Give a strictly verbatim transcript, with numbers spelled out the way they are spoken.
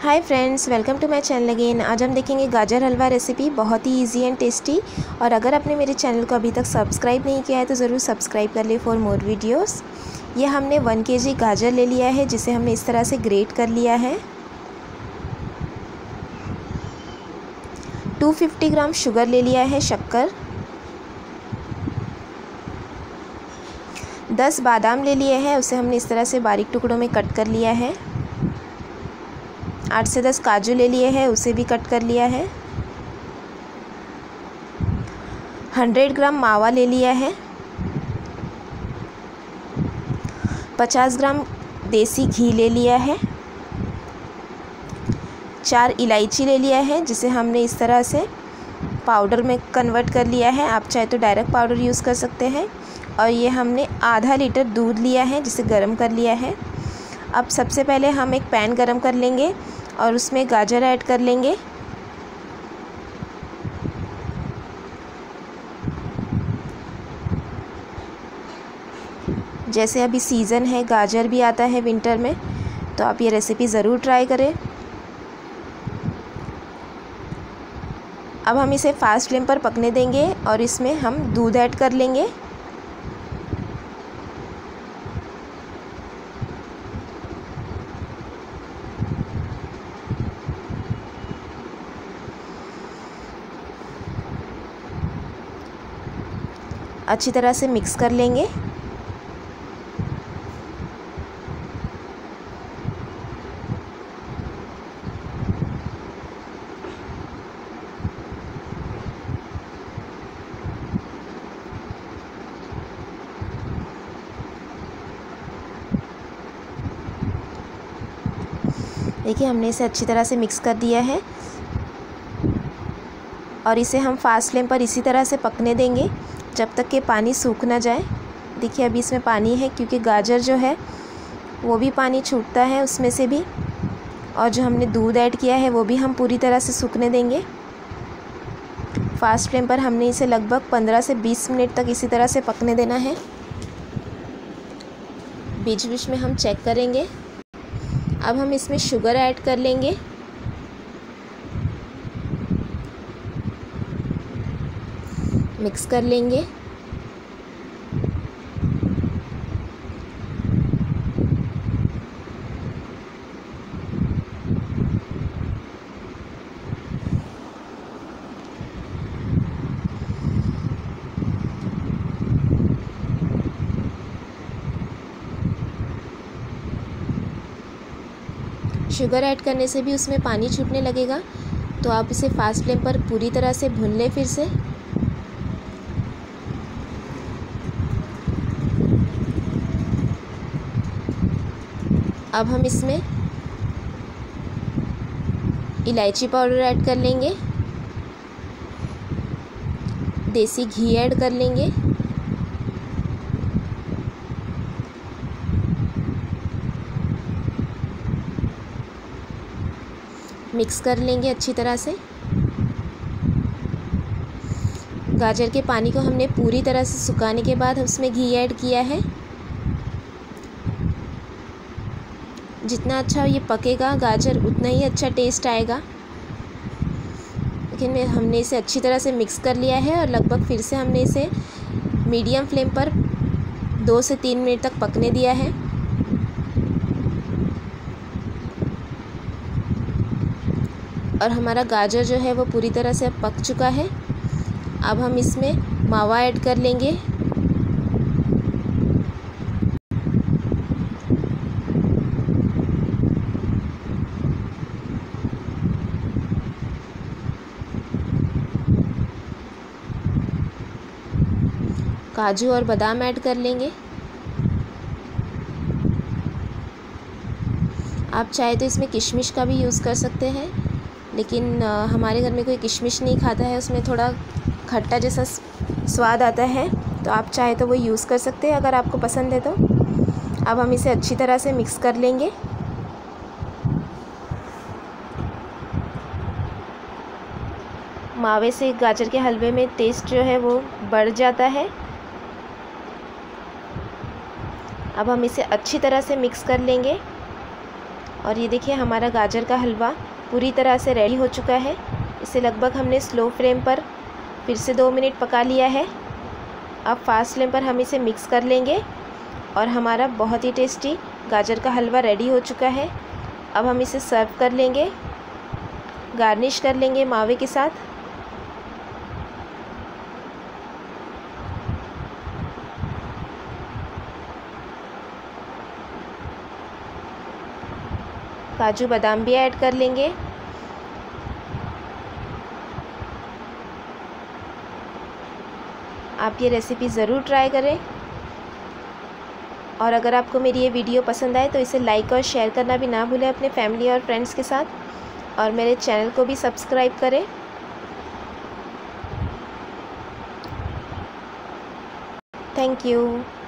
Hi friends, welcome to my channel again. आज हम देखेंगे गाजर हलवा रेसिपी, बहुत ही इजी एंड टेस्टी। और अगर आपने मेरे चैनल को अभी तक सब्सक्राइब नहीं किया है तो ज़रूर सब्सक्राइब कर ले फॉर मोर वीडियोस। ये हमने वन केजी गाजर ले लिया है, जिसे हमने इस तरह से ग्रेट कर लिया है। टू फिफ्टी ग्राम शुगर ले लिया है, शक्कर। दस बादाम ले लिए हैं, उसे हमने इस तरह से बारीक टुकड़ों में कट कर लिया है। आठ से दस काजू ले लिए हैं, उसे भी कट कर लिया है। हंड्रेड ग्राम मावा ले लिया है। पचास ग्राम देसी घी ले लिया है। चार इलायची ले लिया है, जिसे हमने इस तरह से पाउडर में कन्वर्ट कर लिया है। आप चाहे तो डायरेक्ट पाउडर यूज़ कर सकते हैं। और ये हमने आधा लीटर दूध लिया है, जिसे गर्म कर लिया है। अब सबसे पहले हम एक पैन गरम कर लेंगे और उसमें गाजर ऐड कर लेंगे। जैसे अभी सीज़न है, गाजर भी आता है विंटर में, तो आप ये रेसिपी ज़रूर ट्राई करें। अब हम इसे फास्ट फ्लेम पर पकने देंगे और इसमें हम दूध ऐड कर लेंगे। अच्छी तरह से मिक्स कर लेंगे। देखिए, हमने इसे अच्छी तरह से मिक्स कर दिया है और इसे हम फास्ट फ्लेम पर इसी तरह से पकने देंगे जब तक कि पानी सूख ना जाए। देखिए, अभी इसमें पानी है क्योंकि गाजर जो है वो भी पानी छूटता है उसमें से भी, और जो हमने दूध ऐड किया है वो भी हम पूरी तरह से सूखने देंगे। फास्ट फ्लेम पर हमने इसे लगभग पंद्रह से बीस मिनट तक इसी तरह से पकने देना है। बीच बीच में हम चेक करेंगे। अब हम इसमें शुगर ऐड कर लेंगे। मिक्स कर लेंगे। शुगर ऐड करने से भी उसमें पानी छूटने लगेगा, तो आप इसे फास्ट फ्लेम पर पूरी तरह से भून लें फिर से। अब हम इसमें इलायची पाउडर ऐड कर लेंगे। देसी घी ऐड कर लेंगे। मिक्स कर लेंगे अच्छी तरह से। गाजर के पानी को हमने पूरी तरह से सुखाने के बाद उसमें घी ऐड किया है। जितना अच्छा ये पकेगा गाजर, उतना ही अच्छा टेस्ट आएगा। लेकिन हमने इसे अच्छी तरह से मिक्स कर लिया है और लगभग फिर से हमने इसे मीडियम फ्लेम पर दो से तीन मिनट तक पकने दिया है। और हमारा गाजर जो है वो पूरी तरह से अब पक चुका है। अब हम इसमें मावा ऐड कर लेंगे। काजू और बादाम ऐड कर लेंगे। आप चाहे तो इसमें किशमिश का भी यूज़ कर सकते हैं, लेकिन हमारे घर में कोई किशमिश नहीं खाता है, उसमें थोड़ा खट्टा जैसा स्वाद आता है, तो आप चाहे तो वो यूज़ कर सकते हैं अगर आपको पसंद है तो। अब हम इसे अच्छी तरह से मिक्स कर लेंगे। मावे से गाजर के हलवे में टेस्ट जो है वो बढ़ जाता है। अब हम इसे अच्छी तरह से मिक्स कर लेंगे और ये देखिए हमारा गाजर का हलवा पूरी तरह से रेडी हो चुका है। इसे लगभग हमने स्लो फ्लेम पर फिर से दो मिनट पका लिया है। अब फास्ट फ्लेम पर हम इसे मिक्स कर लेंगे और हमारा बहुत ही टेस्टी गाजर का हलवा रेडी हो चुका है। अब हम इसे सर्व कर लेंगे, गार्निश कर लेंगे मावे के साथ। काजू बादाम भी ऐड कर लेंगे। आप ये रेसिपी ज़रूर ट्राई करें और अगर आपको मेरी ये वीडियो पसंद आए तो इसे लाइक और शेयर करना भी ना भूलें अपने फैमिली और फ्रेंड्स के साथ, और मेरे चैनल को भी सब्सक्राइब करें। Thank you.